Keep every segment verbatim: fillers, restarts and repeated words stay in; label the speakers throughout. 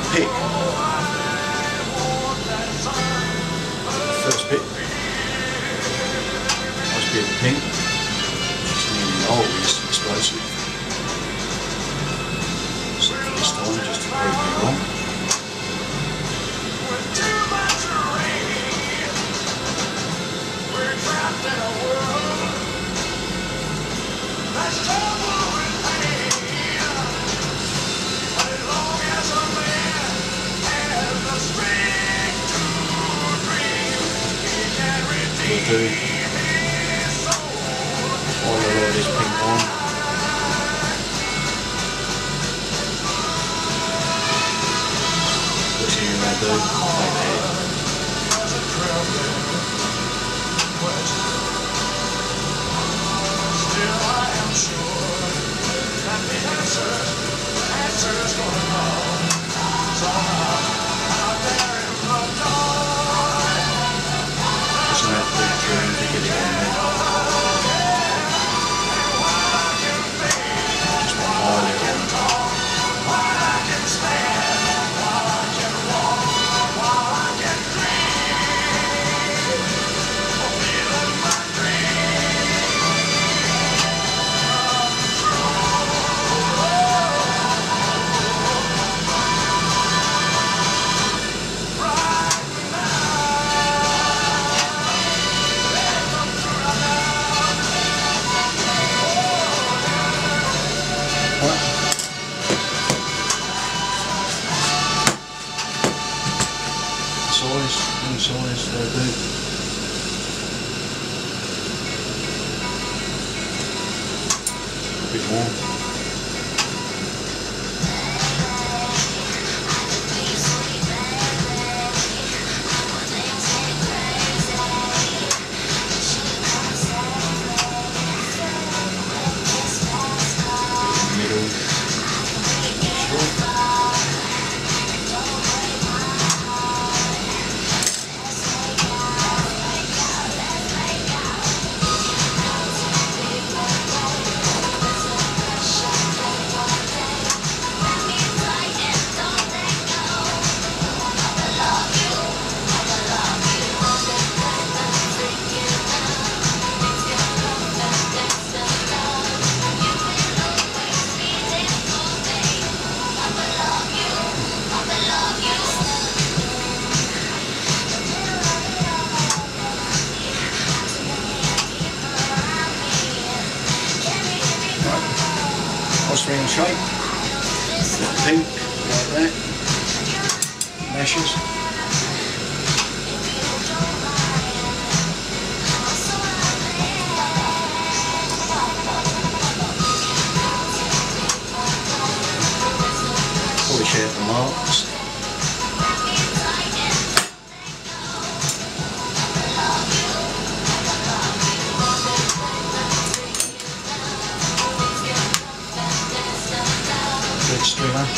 Speaker 1: pick. First bit. Nice bit of pink. It's nearly always explosive. So for this time, just to prove me wrong. Will do. All a lot of this pink on. What's he gonna do? Like that. Still I am sure that the answer, the answer is gonna come somehow out there in the dark. Isn't that the dream to get it on there? Just one more little one. Size, any size they'll do. A bit more. Middle. Sure. Ring shape, pink like that, meshes. Polish out the marks. Strimmer. One,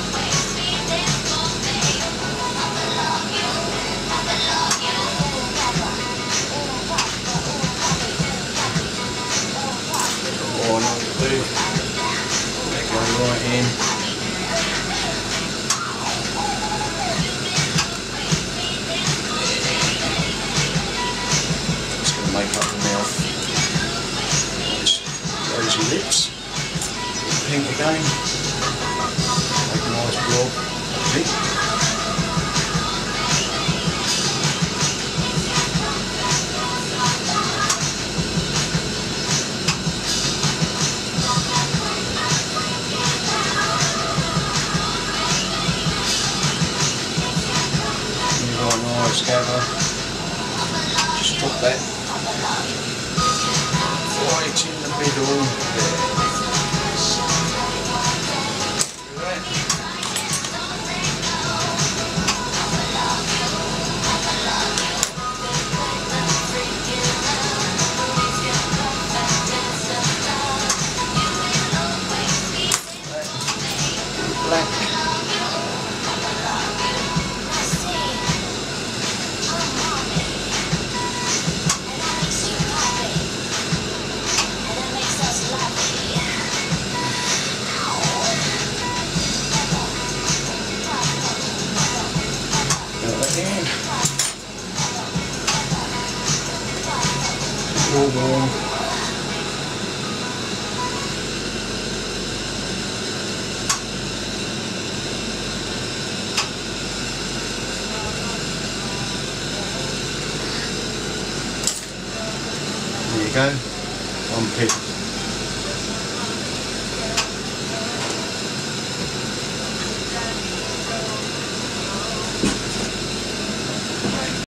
Speaker 1: two, that go right in. Just going to make up the mouth. Nice rosy lips. Pink again. Make a nice blob. See? You've got a nice gather. Just drop that right in the middle there. Black.
Speaker 2: still warm. There you go, one piece.